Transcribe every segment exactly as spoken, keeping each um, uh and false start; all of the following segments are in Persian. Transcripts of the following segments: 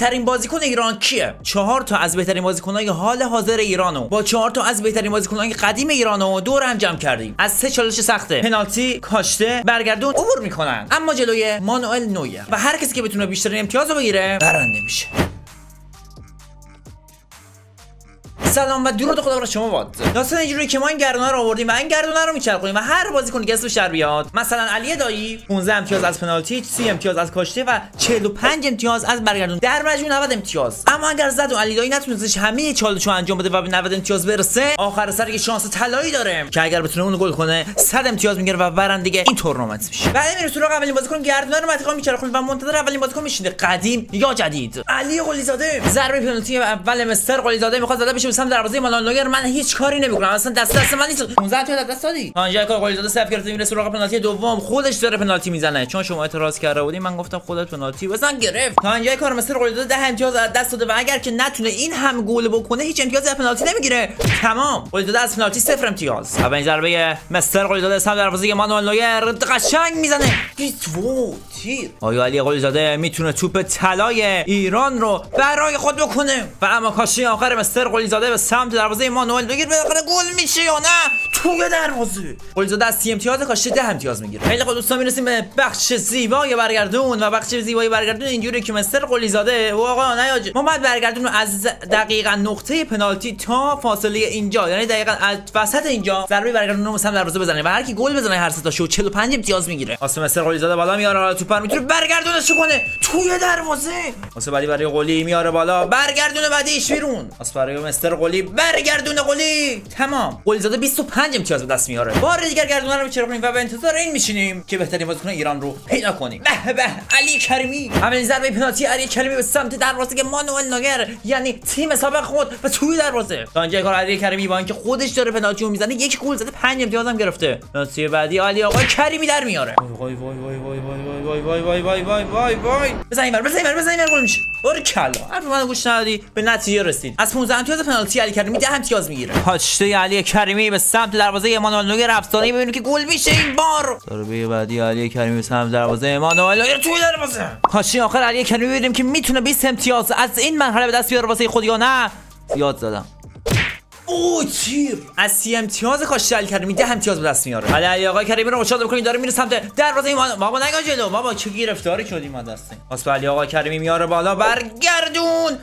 بهترین بازیکن ایران کیه؟ چهار تا از بهترین بازیکن‌های حال حاضر ایرانو با چهار تا از بهترین بازیکن‌های قدیم ایرانو دور هم جمع کردیم. از سه چالش سخته، پنالتی، کاشته، برگردون عبور میکنن، اما جلوی مانوئل نویر و هر کسی که بتونه بیشترین امتیاز رو بگیره برنده میشه. سلام و درود خدا بر شما باد. داستان اینجوریه که ما این گردونه رو آوردیم و این گردونه رو میچرخونیم و هر بازیکن که اسمش در بیاد، مثلا علی دایی پانزده امتیاز از پنالتی، سی امتیاز از کاشته و چهل و پنج امتیاز از برگردون، در مجموع نود امتیاز. اما اگر زد و علی دایی نتونستش همه چالشو انجام بده و به نود امتیاز برسه، آخر سر یه شانس طلایی داره که اگر بتونه اون گل کنه صد امتیاز میگیره و برنده این تورنمنت میشه. بعد میریم سراغ اولین بازیکن گردونه رو متقا میچرخونیم و منتظر اولین بازیکن میشینه، قدیم یا جدید. علی قلیزاده ضربه پنالتی اول مستر قلیزاده میخواد زده بشه به سمت دروازه مانوئل نویر. من هیچ کاری نمیکنم، اصلا دست دست من نیست. پانزده تا دست دادی. آنجا کار قلیزاده صفر گرفته میره سراغ پنالتی دوم، خودش داره پنالتی میزنه چون شما اعتراض کرده بودین. من گفتم خودت پنالتی بزن، گرفت. آنجا کار مستر قلیزاده ده امتیاز از دست داده و اگر که نتونه این هم گل بکنه هیچ امتیازی از پنالتی نمیگیره. تمام. قلیزاده از پنالتی صفر امتیاز. اولین ضربه مستر قلیزاده سمت دروازه مانوئل نویر قشنگ میزنه. بیتو تیر. آیا علی قلیزاده میتونه توپ طلای ایران رو برای خود بکنه؟ و اما کاشی آخر مستر قلیزاده به سمت دروازه مانوئل نویر بالاخره گل میشه یا نه؟ توی دروازه. قلیزاده از سی امتیاز کاشته ده امتیاز میگیره. خیلی خب دوستان میرسیم به بخش زیبای برگردون و بخش زیبای برگردون اینجوریه که مستر قلیزاده واقعا نیاج ما باید برگردون از دقیقاً نقطه پنالتی تا فاصله اینجا، یعنی دقیقاً از وسط اینجا ضربه برگردون رو مثلا دروازه بزنه و هر کی گل بزنه هر سه تا شو چهل و پنج امتیاز میگیره. واسه مستر قلیزاده بالا میاره، توپ میتونه برگردونش کنه توی دروازه. واسه بعدی برای قلی میاره بالا، برگردونه بعدیش بیرون. واسه برای مستر قلی برگردونه قلی. تمام. قلیزاده بیست و پنج امتیاز به دست میاره. بار دیگر گردونه رو میچرخونیم و به انتظار این میشینیم که بهترین بازیکن ایران رو پیدا کنیم. به به علی کریمی. اولین ضربه پنالتی علی کریمی به سمت دروازه مانوئل نویر، یعنی تیم سابق خود و توی دروازه. تا اینجا کار علی کریمی با اینکه خودش داره پنالتی رو میزنه یک گل زده، پنج امتیاز هم گرفته. پنالتی بعدی علی آقا کریمی در میاره. وای وای وای وای وای وای وای وای وای وای وای. بزن اینور بزن اینور بزن اینور گل میشه. باره کلا. حرف منو گوش ندادی، به نتیجه رسید. از پانزده امتیاز پنالتی علی کریمی ده امتیاز میگیره. کاشته علی کریمی به سمت دروازه مانوئل نویر افسانه‌ای، ببینید که گل میشه این بار. ضربه بعدی علی کریمی به سمت دروازه مانوئل نویر توی دروازه. کاشته آخر علی کریمی ببینیم که میتونه بیست امتیاز از این مرحله به دست بیاره واسه خود یا نه. زیاد زدم. اوه تیر. از سی امتیاز کاشته علی کریمی ده امتیاز به دست میاره. علی علی آقا کریمی رو مشاهده بکنید داره میره سمت دروازه ما. بابا نگاه جلو بابا، چه گرفتاری شدیم ما دسته. پاس علی آقا کریمی میاره بالا، برگردون.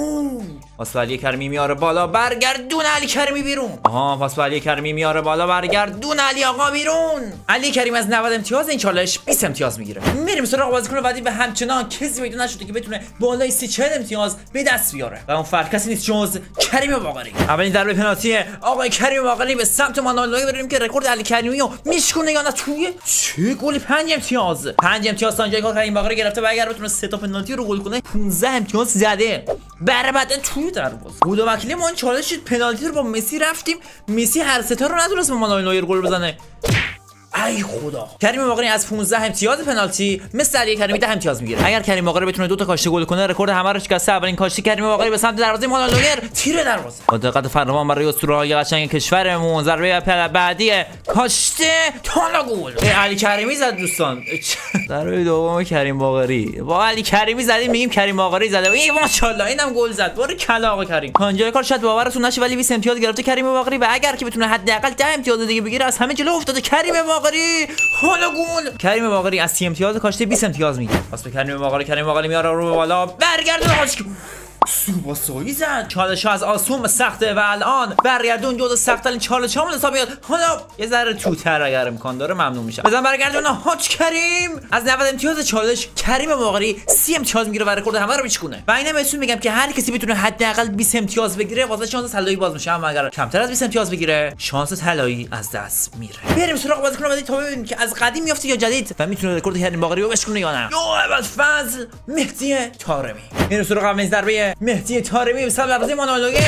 پاس علی کریمی میاره بالا، برگردون علی کریمی بیرون. آها پاس علی کریمی میاره بالا، برگردون علی آقا بیرون. علی کریمی از نود امتیاز این چالش بیست امتیاز میگیره. میریم سراغ بازیکن بعدی و همچنان کسی پیدا نشده که بتونه بالای سی چهل امتیاز به دست بیاره و اون فرد کسی نیست جز کریم باقری. اولین ضربه پنالتی آقای کریم باقری به سمت مانوئل نویر، ببینیم که رکورد علی کریمی رو میشکنه یا نه. توی چه گلی پنج امتیاز. پنج امتیاز تا اینجای کار کریم باقری گرفته و اگر بتونه سه تا پنالتی رو گل کنه پانزده امتیاز زده. بربده توی دروازه. بود و وکیل ما این چالش پنالتی رو با مسی رفتیم، مسی هر سه تا رو نتونست به مانوئل نویر گل بزنه. ای خدا. کریم باقری از پانزده امتیاز پنالتی مثل علی کریمی ده امتیاز میگیره. اگر کریم باقری بتونه دو تا کاشته گل کنه رکورد همه رو شکسته. اولین کاشته کریم باقری به سمت دروازه مانوئل نویر، تیر دروازه. با دقت فراوان برای اسطوره‌های قشنگ کشورمون ضربه بعدی کاشته تالا گل. علی کریمی زد دوستان. ضربه دوم کریم باقری. با علی کریمی زدیم میگیم کریم باقری زده. ای ماشاءالله اینم گل زد. باره کلا آقا کریم. کانجای کار شاید باورتون نشه ولی بیست امتیاز گرفته کریم باقری و اگر که بتونه حداقل ده امتیاز دیگه بگیره از همه جلو افتاده کریم باقری. حالا گل. کریم باقری از سی امتیاز کاشته بیست امتیاز میگیره. پس به کریم باقری کریم باقری میاره رو بالا، برگردون هاش سوبا سوی زد. چالش از آسون به سخته و الان برگردون جزو سخت‌ترین چالشامون حساب میاد. حالا یه ذره توتر اگر امکان داره ممنون میشم. بزن برگردون هاچ کریم. از نود امتیاز چالش کریم باقری سی امتیاز میگیره و رکورد همه رو میچکونه. و اینم بهتون میگم که هر کسی بتونه حداقل بیست امتیاز بگیره واسه شانس طلایی باز میشه، اما اگر کمتر از بیست امتیاز بگیره شانس طلایی از دست میره. بریم سراغ بازیکن بعدی تا ببینیم که از قدیم میافته یا جدید و میتونه رکورد کریم باقری رو بشکنه یا نه. یا اول فضل مهدی طارمی. میریم سراغ اولین ضربه مهدی طارمی به سمت دروازه مانوئل نویر.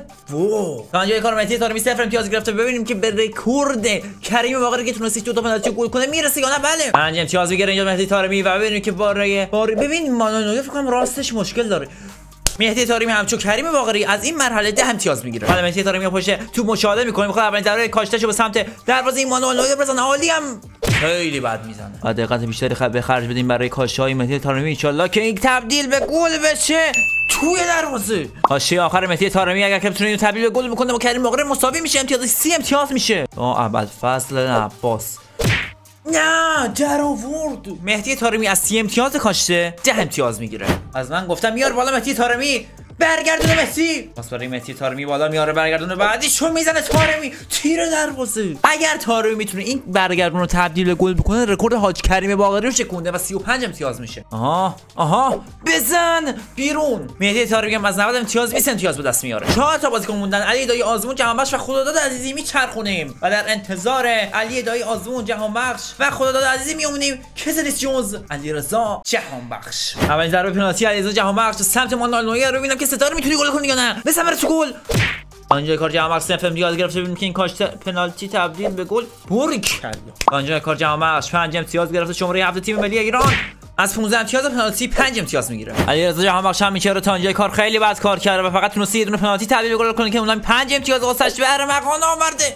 وو تا اینجای کار مهدی طارمی صفر امتیاز گرفته. ببینیم که به رکورد کریم باقری که تونست دو تا پنالتی گل کنه میرسه یا نه. بله پنج امتیاز میگیره اینجا مهدی طارمی و ببینیم که باره باره ببین مانوئل نویر فکر کنم راستش مشکل داره. مهدی طارمی همچون کریم باقری از این مرحله ده امتیاز میگیره. حالا مهدی طارمی پشت تو مشاهده میکنه، میخواد اولین ضربه کاشتهشو به سمت دروازه ایمانوئل نویر بزنه. عالی هم خیلی بد میزنه. بعد دقت بیشتری خب به خرج بدیم برای کاشته‌های مهدی طارمی ان شاءالله که این تبدیل به گل بشه توی دروازه. کاشته آخر مهدی طارمی اگر که بتونه اینو تبدیل به گل بکنه با کریم باقری مساوی میشه، امتیاز سی امتیاز میشه. آه اول فصل عباس نه در آورد. مهدی طارمی از سی امتیاز کاشته ده امتیاز میگیره. از من گفتم میار بالا مهدی طارمی، برگردونه مهدی. پس برای مهدی طارمی بالا میاره، برگردونه، بعدی چون میزنه طارمی تیر دروازه. اگر طارمی میتونه این برگردون رو تبدیل به گل بکنه، رکورد حاج کریم باقری رو شکونده و سی و پنج امتیاز میشه. آها آها بزن بیرون. مهدی طارمی هم از نود امتیاز بیست امتیاز به دست میاره. چهار تا بازیکن موندن. علی دایی آزمون، جهانبخش و خداداد عزیزی میچرخونیم و در انتظار علی دایی آزمون، جهانبخش و خداداد عزیزی میمونیم. کسریس جونز، علیرضا جهانبخش. اولین ضربه پنالتی علیرضا جهانبخش سمت مانوئل نویر رو ببینم که ستاره میتونی گل کنی یا نه. بزن بره تو گل. آنجای کار جهانبخش صفر امتیاز گرفته، ببینیم که این کاشته پنالتی تبدیل به گل. بورکلا. آنجای کار جهانبخش پنج امتیاز گرفته، شماره هفت تیم ملی ایران از پانزده امتیاز پنالتی پنج امتیاز میگیره. علیرضا جهانبخش هم میچره تا آنجای کار خیلی بد کار کرده و فقط تونسته یه دونه پنالتی تبدیل به گل کنه که اونم پنج امتیاز واسش به ارمغان آورده.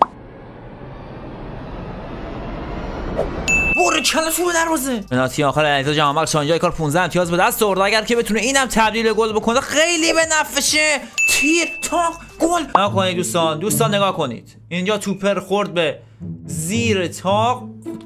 بورکلا تو دروازه. پنالتی آخر علیرضا جهانبخش آنجای کار پانزده امتیاز به دست آورد. اگر که بتونه اینم تبدیل گل بکنه خیلی به نفعشه. تیر تا گل. نگاه کنید دوستان، دوستان نگاه کنید. اینجا توپر خورد به زیر تاق،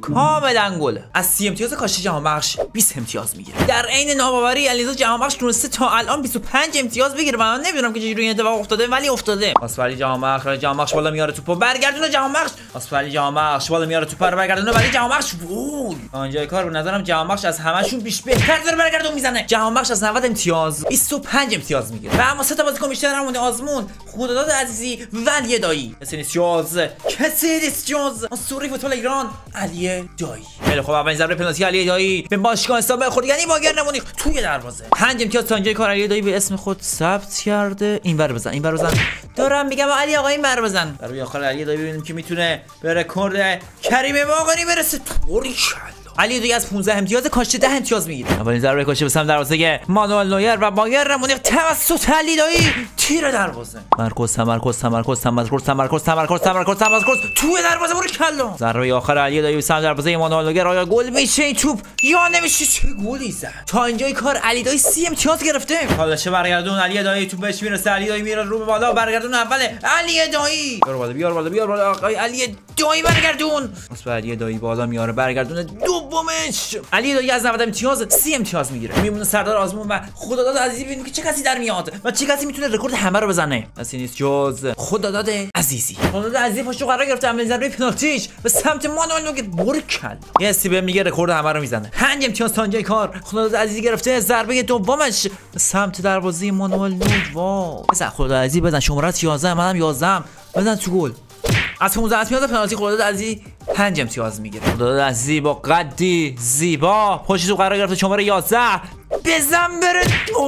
کاملا گله. از سی امتیاز کاشته جهانبخش بیست امتیاز میگیره. در عین ناباوری علیرضا جهانبخش تونسته تا الان بیست و پنج امتیاز بگیره و من نمیدونم که چجوری این اتفاق افتاده ولی افتاده. آسفالی جهانبخش، جهانبخش بالا میاره توپو، برگردونه جهانبخش. آسفالی جهانبخش بالا میاره توپو رو برگردونه ولی جهانبخش وای. آنجای کار به نظرم جهانبخش از همشون بیش بهتر داره برگردون میزنه. جهانبخش از نود امتیاز بیست و پنج امتیاز میگیره. و اما سه تا بازیکن بیشتر همونه، آزمون، خداداد عزیزی و علی دایی. کسریس جونز، کسریس جونز، اسطوره فوتبال ایران، علی دایی. خیلی خوب، اولین ضربه پنالتی علی دایی به باشگاه استقلال خورد، یعنی باگر نمونی توی دروازه. پنج امتیاز تا اینجای کار علی دایی به اسم خود ثبت کرده. اینور بزن، اینور بزن. دارم میگم علی آقا اینور بزن. برای آخر علی دایی ببینیم که میتونه به رکورد کریم باقری برسه. طوری علی دایی از پانزده امتیاز کاشته ده امتیاز میگیره. اولین ضربه کاشته به سمت دروازه مانوئل نویر و بایر مونیخ توسط علی دایی تیر دروازه. تمرکز تمرکز تمرکز تمرکز تمرکز تمرکز تمرکز تمرکز توی دروازه برو کلا. ضربه آخر علی دایی به سمت دروازه مانوئل نویر، آیا گل میشه این توپ یا نمیشه؟ چه گلی زد. تا اینجای کار علی دایی سی امتیاز گرفته. حالا چه برگردون علی دایی توپ بهش میرسه، علی دایی میره رو به بالا، برگردون اول علی دایی. بیار بالا بیار بالا بیار بالا آقای علی دایی برگردون. واسه علی دایی بالا میاره، برگردون دومش. علی دایی از نود امتیاز سی امتیاز میگیره. میمونه سردار آزمون و خداداد عزیزی، ببینیم که چه کسی در میاد و چه کسی میتونه رکورد همه رو بزنه. کسی نیست جز خداداد عزیزی. خداداد عزیزی پشت قرار گرفته، اولین ضربه پنالتیش به سمت مانوئل نویر بورکل. یه سی بهم میگه رکورد همه رو میزنه. پنج امتیاز تا اینجای کار خداداد عزیزی گرفته. ضربه دومش به سمت دروازه مانوئل نویر. واو، بزن خداداد عزیزی بزن، شماره یازده، منم یازده، بزن تو گل. از پانزده امتیاز پنالتی خداداد عزیزی پنج امتیاز میگیره. خداداد عزیزی با قدی زیبا پشت تو قرار گرفته، شماره یازده، بزن بره.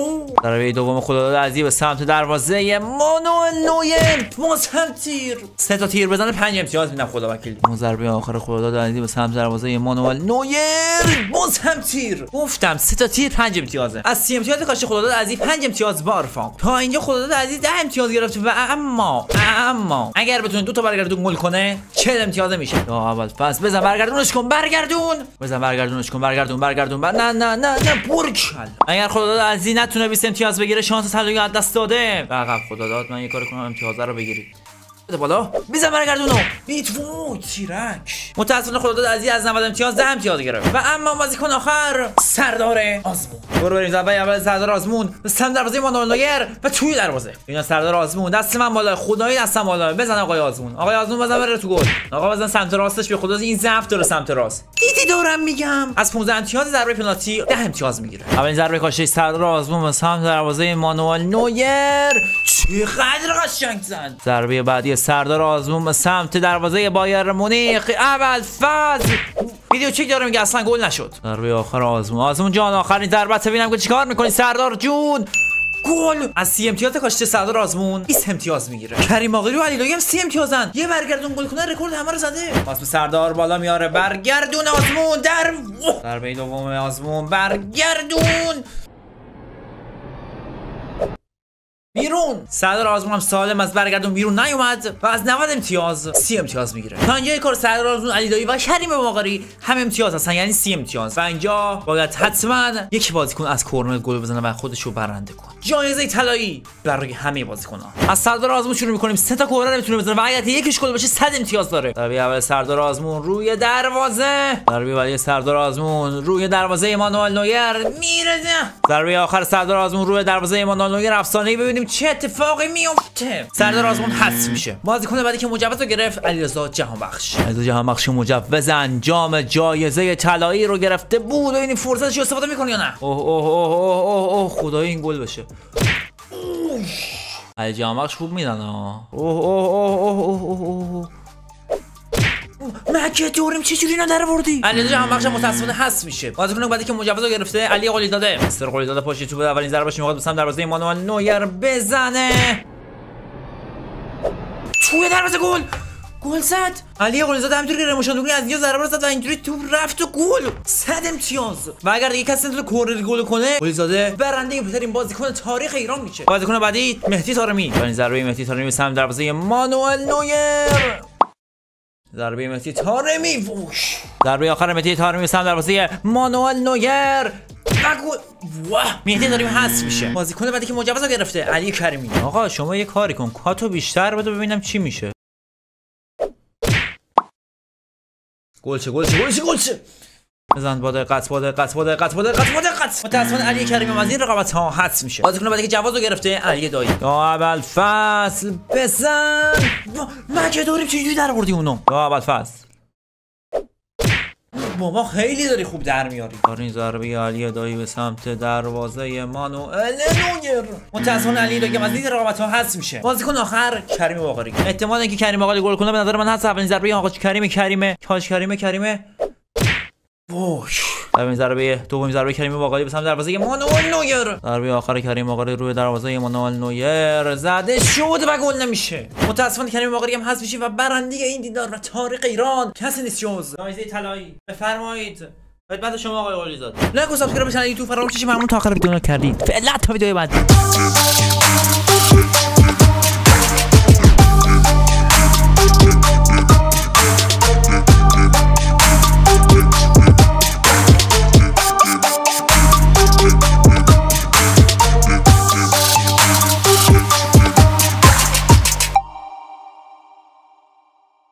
ضربه دوم خداداد عزیزی به سمت دروازه مانوئل نویر، باز هم تیر. سه تا تیر بزنه پنج امتیاز میدم خدا وکیل. اون ضربه آخر خداداد عزیزی به سمت دروازه مانوئل نویر، باز هم تیر. گفتم سه تا تیر پنج امتیازه. از سی امتیاز کاشته خداداد عزیزی پنج امتیاز بارفام. تا اینجا خداداد عزیزی ده امتیاز گرفته و اما اما اگر بتونه دو تا برگردون گل کنه چهل امتیاز میشه. یا اول پس بزن برگردونش کن، برگردون بزن برگردونش کن، برگردون برگردون بر... نه نه نه نه برکل. اگر خداداد عزیزی نتونه بیست امتیاز بگیره شانس طلایی از دست داده. عقب خداداد، من یه کار کنم امتیاز رو بگیری. بده بالا، بزن برگردونو. بیت وای تیرک. متأسفانه خداداد عزیزی از نود امتیاز ده امتیاز گرفت. و اما بازیکن آخر سردار آزمون. برو بریم ضربه اول سردار آزمون به سمت دروازه مانوئل نویر و توی دروازه. اینا سردار آزمون، دست من بالا، خدایی دستم بالا. بزن آقای آزمون، آقای آزمون بزن بره تو گل. آقا بزن سمت راستش، به خدا این ضعف داره سمت راست. دیدی دارم میگم. از پانزده امتیاز ضربه پنالتی ده امتیاز میگیره. اولین ضربه کاشته سردار آزمون به سمت دروازه مانوئل نویر، چقدر قشنگ زد. ضربه بعدی سردار آزمون به سمت دروازه بایر مونیخ، اول فاز. ویدیو چک داره میگه اصلا گل نشد. ضربه آخر آزمون، آزمون جان آخرین ضربه، ببینم که چیکار میکنی سردار جون. گل. از سی امتیاز کاشته سردار آزمون بیست امتیاز میگیره. کریم باقری و علی دایی هم سی امتیازن. یه برگردون گل کنه رکورد همه رو زده. پاس به سردار بالا میاره، برگردون آزمون، در ضربه دوم آزمون، برگردون. بیرون. سردار آزمون هم سالم از برگردون بیرون نیومد و از نود امتیاز سی امتیاز میگیره. تا اینجای کار سردار آزمون، علی دایی و کریم باقری هم امتیاز هستن، یعنی سی امتیاز. و اینجا باید حتما یک بازیکن از کورنر گل بزنه و خودش رو برنده کنه. جایزه طلایی برای همه بازیکن‌ها. از سردار آزمون شروع می‌کنیم. سه تا کورنر میتونه بزنه و اگه یکیش گل بشه صد امتیاز داره. ضربه اول سردار آزمون روی دروازه. ضربه بعدی سردار آزمون روی دروازه ایمانوئل نویر میرزه. ضربه آخر سردار آزمون روی دروازه ایمانوئل نویر. افسانه‌ای ببینیم چه اتفاقی میفته. سردار آزمون حذف میشه. بازیکن بعدی که مجوز رو گرفت علیرضا جهانبخش. علیرضا جهانبخش مجوز انجام جایزه طلایی رو گرفته بود. ببینیم فرصتش رو استفاده می‌کنه یا نه. اوه اوه اوه اوه اوه خدای این گل بشه. علی جهانبخش خوب میدن ها. اوه اوه اوه اوه اوه اوه مگه دوریم چه جوری اینا در آوردی؟ علی جهانبخش متأسفانه حذف میشه. بازیکن بعدی که مجوز رو گرفته علی قلیزاده. مستر قلیزاده پشت توپ اولین ضربهش میخواد به سمت دروازه ایمانوئل نویر بزنه. توی دروازه گل. گل زد. علی قلیزاده همینطوری که رموشاندونی از اینجا ضربه زد و اینجوری توپ رفت و گل. صد امتیاز. و اگر دیگه کسی نتونه کورنر گل کنه، قلیزاده برنده بهترین بازیکن تاریخ ایران میشه. بازیکن بعدی مهدی طارمی. این ضربه مهدی طارمی به سمت دروازه ایمانوئل نویر. ضربه مهدی طارمی ووش. ضربه آخر مهدی طارمی به سمت دروازه ایمانوئل نویر. بگو واه مهدی طارمی حذف میشه. بازیکن بعدی که مجوز رو گرفته علی کریمی. آقا شما یه کاری کن، کاتو بیشتر بده ببینم چی میشه. گل چه گل چه گل چه گل چه بزن با دقت با دقت با دقت با دقت با دقت. متأسفانه علی کریمی از این رقابت ها حذف میشه. بازیکن بعدی که جواز رو گرفته علی دایی. یا اول فصل بزن. مگه داریم چجوری در آوردی اونو؟ یا اول فصل بابا خیلی داری خوب در میاری. این ضربه علی دایی به سمت دروازه ایمانوئل نویر. متأسفانه علی دایی از این رقابت ها حذف میشه. بازیکن آخر کریم باقری. احتمال اینکه کریم باقری گل کنه به نظر من هست. اولین ضربه آقا کریم کریم کاش کریم کریم ووش. اولین ضربه دومین ضربه کریم باقری به سمت دروازه ایمانوئل نویر. ضربه آخر کریم باقری روی دروازه ایمانوئل نویر زده شد و گل نمیشه. متأسفانه کریم باقری هم حذف میشه و برنده این دیدار و تاریخ ایران کسی نیست جز جایزه طلایی. بفرمایید. خدمت شما آقای قلیزاده. لایک و سابسکرایب به کانال یوتیوب فراموش نشه. ممنون تا آخر ویدیو رو کردید. فعلا تا ویدیو بعد.